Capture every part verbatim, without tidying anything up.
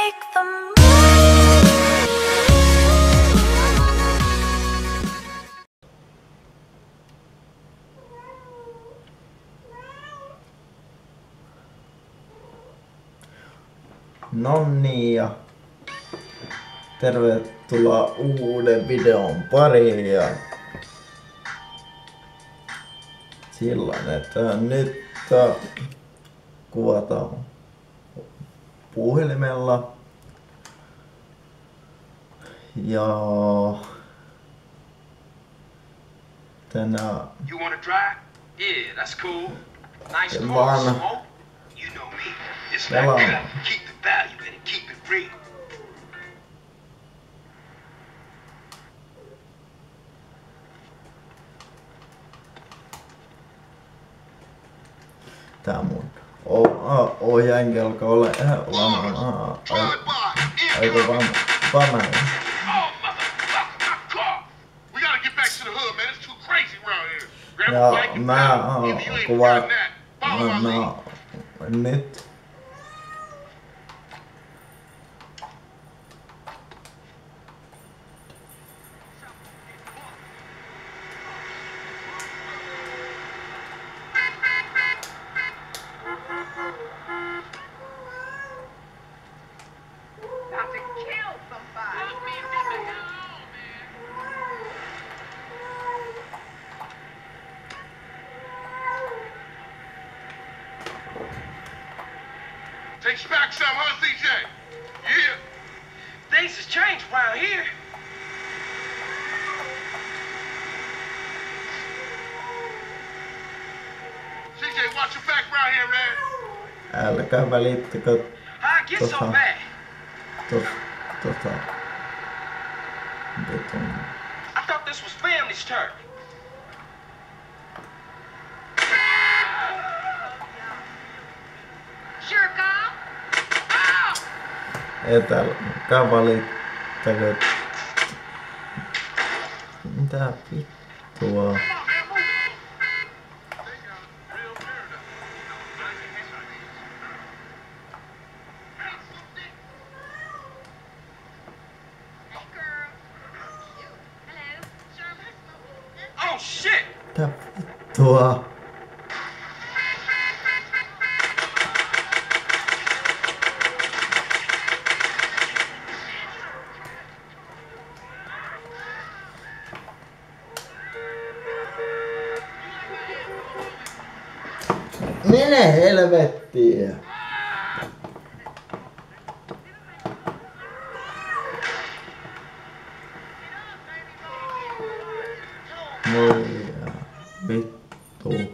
make the move. Nonni ja tervetuloa uuden videon pariin ja silloin, että nyt kuvataan puhelimella ja tänään You wanna drive? Yeah, that's cool. Nice car, vaan smoke. You know me. It's that pelaamaan. cut. Keep the value in it. Keep it real. Tää mun ohjainkin alkaa olla olemaan aika vammainen. Oh, motherfucker, my car. We gotta get back to the hood, man. It's too crazy around here. Grab a Ja bike and mä pedal. If you ain't kuvaan got that, follow my lead. nyt Not to kill somebody. Let me get the hell on, man. Takes back some, huh, C J? Yeah. Things has changed around here. C J, watch your back around here, man. älkää välittäkö How I get so Tota. bad? tos, tota vitun. I thought this was family's turf. Sure, Kyle. Ow! Älkää välittäkö. Mitä vittua? Oh shit! Mitä vittua? Mene helvettiin! Moi ja vittu.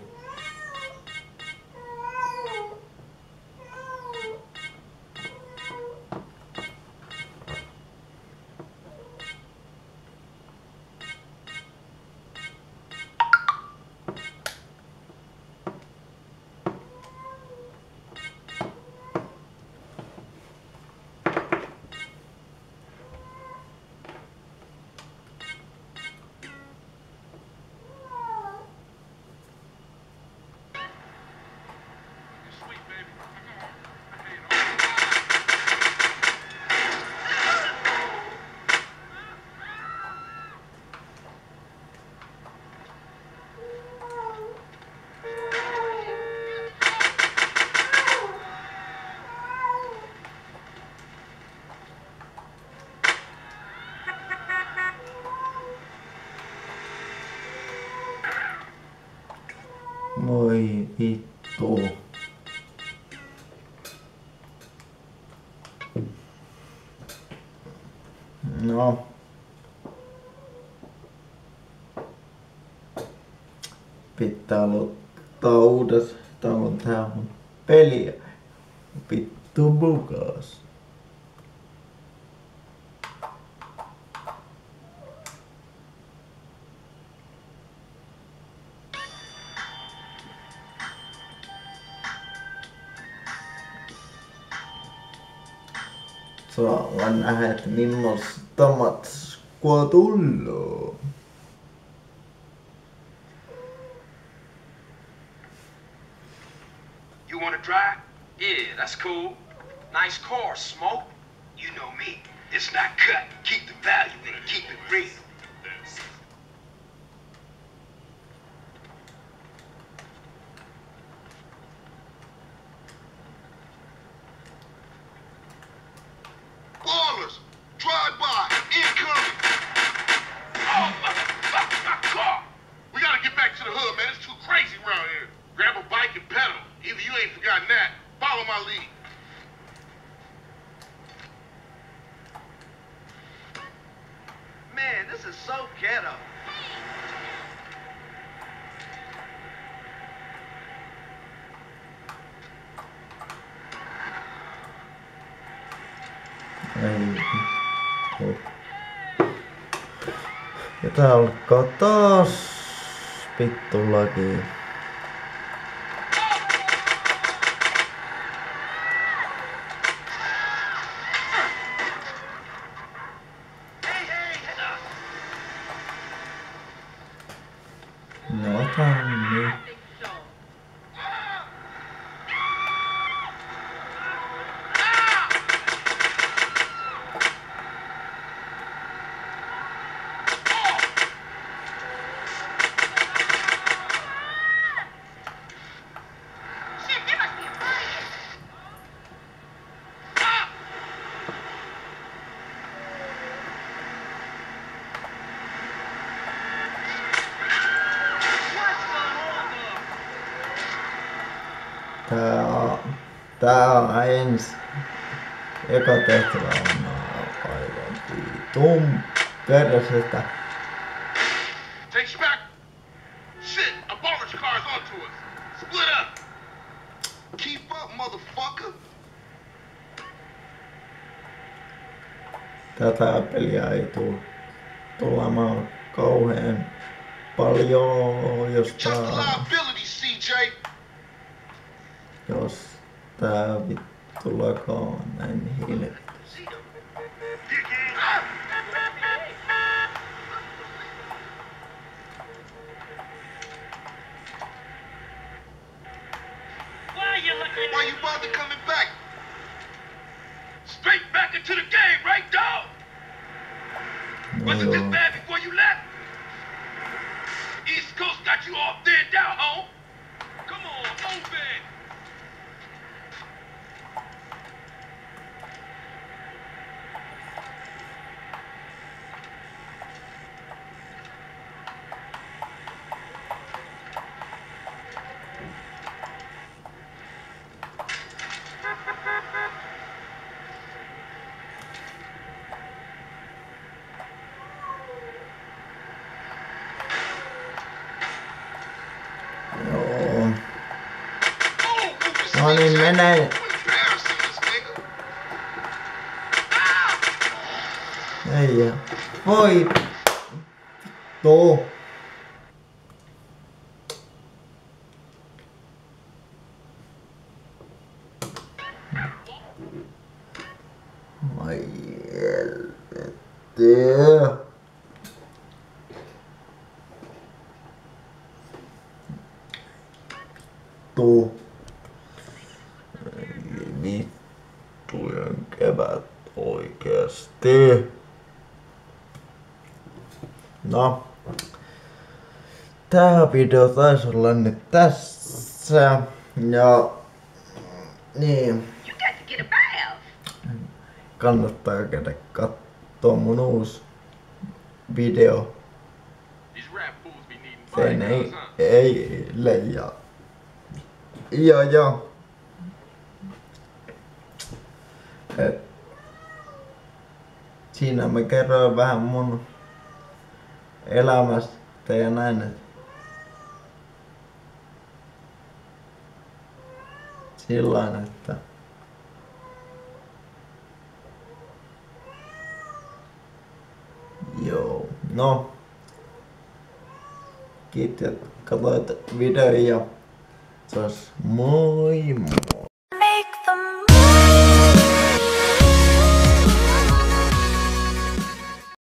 Voi vittu. No. Pitää aloittaa uudestaan tää mun peliä. Vittu bukas. Saa nähdä, että millaista matskua tulloo. You wanna drive? Yeah, that's cool. Nice car, smoke. It's not cut. Keep the value in it. Keep it real. Ballers, drive by, incoming. Oh, motherfuck, my car. We gotta get back to the hood, man. It's too crazy around here. Grab a bike and pedal. Either you ain't forgotten that. Follow my lead. Man, this is so ghetto. Ei. Oh. Ja tää alkaa taas vittu laki. No tää on niin. Tää on, tää on ens eka tehtävä on aivan vitun persestä. Takes you back. Shit, a baller's car's onto us. Split up. Keep up, motherfucker. Tätä peliä ei tuu tulemaan kauhean paljon, jos Just a tää, liability, C J. jos tää vittu lakaa näin hiljaisesti. Why you bother coming back? Straight back into the game, right, dog? No Wasn't this joo. bad before you left? East Coast got you all thinned out, home. Come on, move it. Joo. No niin, menee. Ei jää. Voi. Vittu. Ai helvetti. Vittu. Ei vittujen kevät oikeesti. No. Tää video taisi olla nyt tässä. Ja niin. Kannattaa käydä kattoo mun uusi video. Sen ei, ei leijaa. Joo joo. Et siinä mä kerroin vähän mun elämästä ja näin. Et sillain, että joo. No. Kiitos, että katsoit videon ja se olisi moi moi.